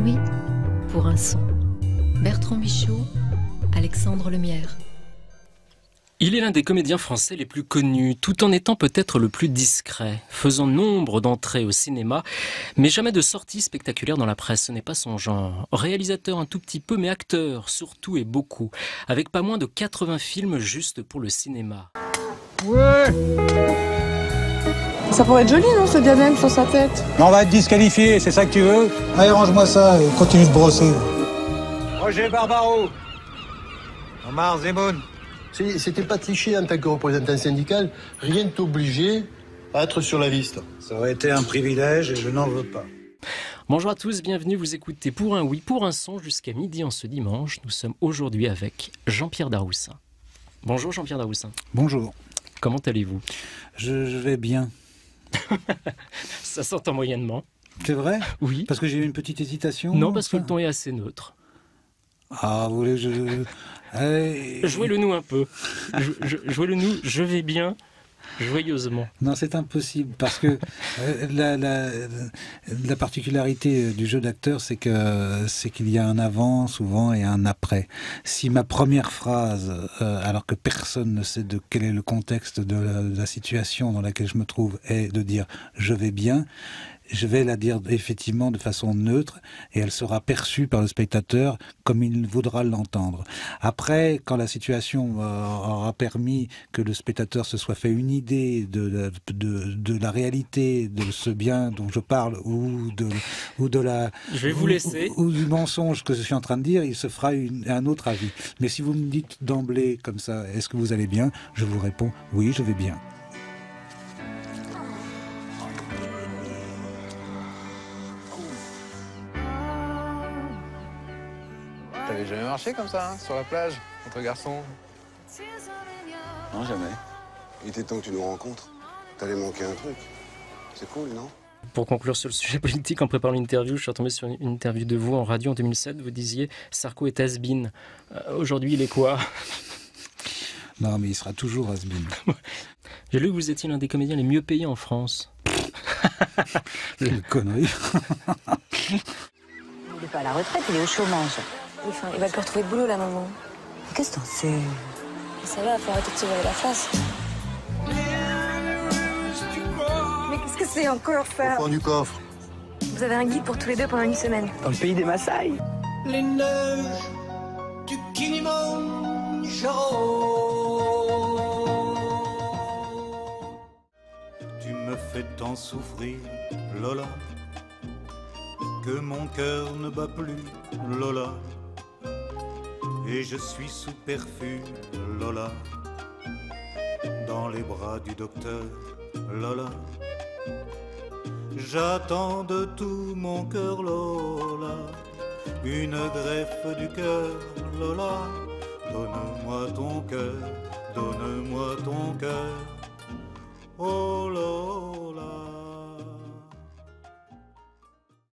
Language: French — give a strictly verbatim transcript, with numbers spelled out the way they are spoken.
oui, pour un son. Bertrand Michaud, Alexandre Lemierre. Il est l'un des comédiens français les plus connus, tout en étant peut-être le plus discret, faisant nombre d'entrées au cinéma, mais jamais de sorties spectaculaires dans la presse, ce n'est pas son genre. Réalisateur un tout petit peu, mais acteur surtout et beaucoup, avec pas moins de quatre-vingts films juste pour le cinéma. Ouais. Ça pourrait être joli, non, ce diadème sur sa tête? Non, on va être disqualifié, c'est ça que tu veux? Allez, range-moi ça et continue de brosser. Roger Barbaro. Omar Zemoun. C'était pas triché en tant que représentant syndical, rien ne t'obligeait à être sur la liste. Ça aurait été un privilège et je n'en veux pas. Bonjour à tous, bienvenue, vous écoutez Pour un oui, pour un son jusqu'à midi en ce dimanche. Nous sommes aujourd'hui avec Jean-Pierre Daroussin. Bonjour Jean-Pierre Daroussin. Bonjour. Comment allez-vous? je, je vais bien. Ça s'entend moyennement. C'est vrai? Oui. Parce que j'ai eu une petite hésitation? Non, parce que le ton est assez neutre. Ah, vous voulez que je... Allez... Jouez-le nous un peu. Jouez-le nous, je vais bien, joyeusement. Non, c'est impossible, parce que euh, la, la, la particularité du jeu d'acteur, c'est que c'est qu'il y a un avant, souvent, et un après. Si ma première phrase, euh, alors que personne ne sait de quel est le contexte de la, de la situation dans laquelle je me trouve, est de dire « je vais bien », je vais la dire effectivement de façon neutre et elle sera perçue par le spectateur comme il voudra l'entendre. Après, quand la situation euh, aura permis que le spectateur se soit fait une idée de, de, de la réalité de ce bien dont je parle ou de, ou de la... Je vais vous laisser. Ou, ou du mensonge que je suis en train de dire, il se fera une, un autre avis. Mais si vous me dites d'emblée comme ça, est-ce que vous allez bien? Je vous réponds, oui, je vais bien. T'avais jamais marché comme ça, hein, sur la plage, entre garçons? Non, jamais. Il était temps que tu nous rencontres. T'allais manquer un truc. C'est cool, non? Pour conclure sur le sujet politique, en préparant l'interview, je suis retombé sur une interview de vous en radio en deux mille sept. Vous disiez « Sarko est has-been ». Euh, aujourd'hui, il est quoi? Non, mais il sera toujours has-been. J'ai lu que vous étiez l'un des comédiens les mieux payés en France. Quelle connerie. Il n'est pas à la retraite, il est au chômage. Enfin, il va plus retrouver de boulot, là, maman. Qu'est-ce que t'en sais? Ça va, faut arrêter de se voiler la face. Mais qu'est-ce que c'est encore, ça? Au fond du coffre. Vous avez un guide pour tous les deux pendant une semaine. Dans le pays des Maasai. Les neiges du Kilimandjaro. Tu me fais tant souffrir, Lola, que mon cœur ne bat plus, Lola, et je suis sous perfus, Lola, dans les bras du docteur, Lola. J'attends de tout mon cœur, Lola, une greffe du cœur, Lola. Donne-moi ton cœur, donne-moi ton cœur, oh Lola.